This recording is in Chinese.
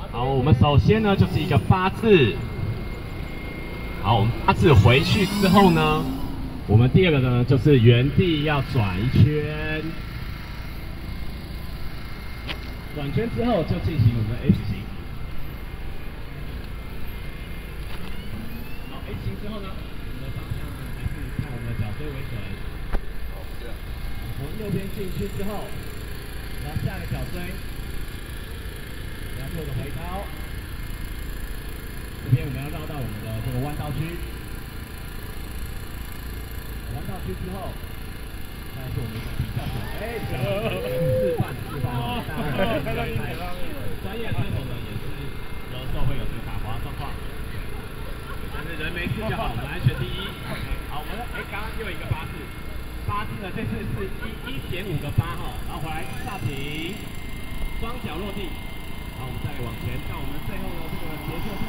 好，我们首先呢就是一个八字。好，我们八字回去之后呢，我们第二个呢就是原地要转一圈。转圈之后就进行我们的 H 型。好 ，H 型之后呢，我们的方向呢还是看我们的脚椎为准。好，这样。从右边进去之后，然后下个脚椎，然后做个回高。这边我们要绕到我们的这个弯道区。弯道区之后。那是我们的比较手，示范，当然，专业车手呢也是有时候会有这个打滑状况，但是人没事就好，我们安全第一。好，我们刚刚又一个八字，八字呢这次是1.5个8哈，然后回来刹停，双脚落地，好，我们再往前，到我们最后的这个结束。